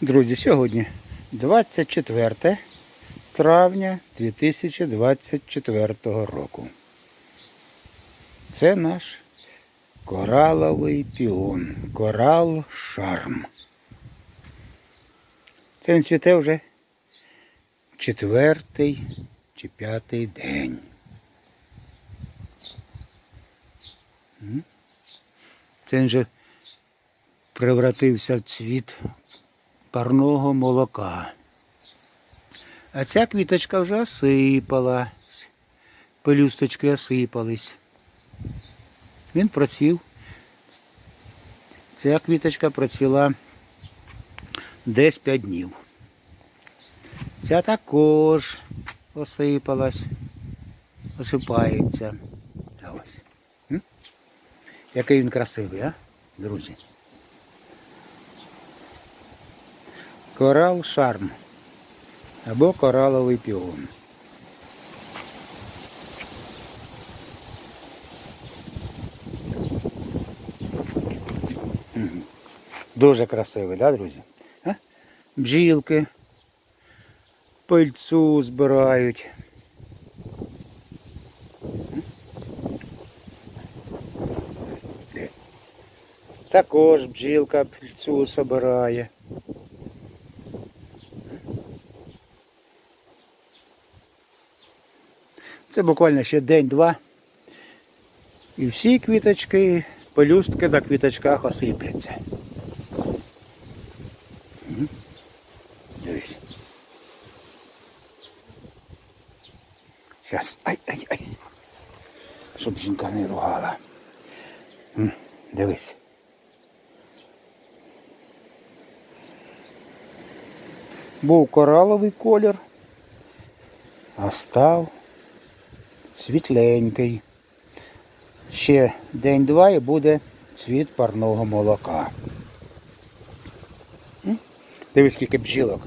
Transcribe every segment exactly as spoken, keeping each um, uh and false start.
Друзі, сьогодні двадцять четверте травня дві тисячі двадцять четвертого року. Це наш кораловий піон, корал шарм. Це він цвіте вже четвертий чи п'ятий день. Це він вже превратився в цвіт парного молока. А ця квіточка вже осипала, пелюсточки осипались. Він процвів. Ця квіточка процвіла десь п'ять днів. Ця також осипалась, осипається. Ось. М? Який він красивий, а, друзі? Корал шарм або кораловий піон. Дуже красивий, да, друзі? А? Бджілки пильцу збирають. Також бджілка пильцу збирає. Це буквально ще день-два. І всі квіточки, пелюстки на квіточках осипляться. Дивись. Зараз. Ай-ай-ай. Щоб жінка не ругала. Дивись. Був кораловий колір, а став світленький. Ще день-два і буде цвіт парного молока. Дивись, скільки бджілок.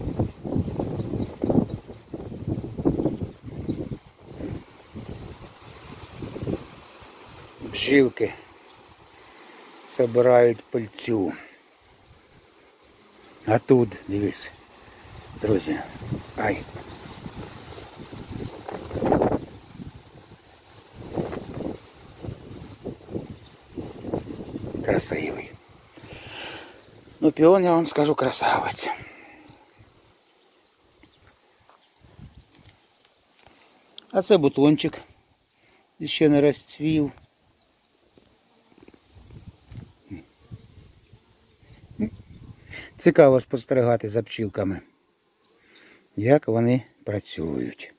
Бджілки збирають пильцю. А тут, дивись, друзі, ай. Красивий. Ну, піон, я вам скажу, красавець. А це бутончик ще не розцвів. Цікаво спостерігати за пчілками, як вони працюють.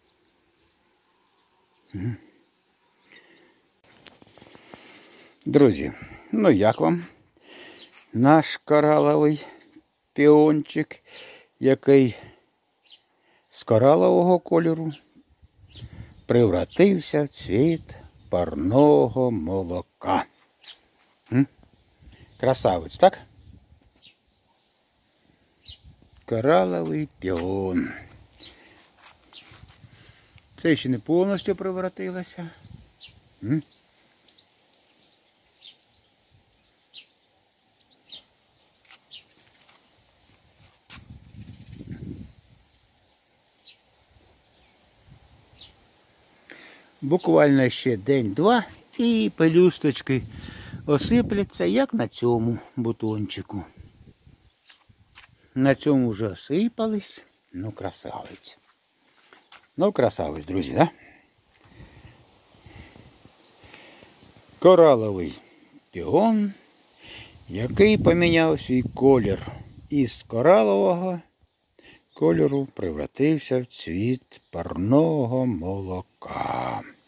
Друзі, ну як вам наш кораловий піончик, який з коралового кольору превратився в цвіт парного молока? М? Красавець, так? Кораловий піон. Це ще не повністю превратилося. М? Буквально ще день-два і пелюсточки осипляться, як на цьому бутончику. На цьому вже осипались. Ну, красавець. Ну, красавець, друзі, да? Кораловий піон, який поміняв свій колір із коралового кольору превратився в цвіт парного молока.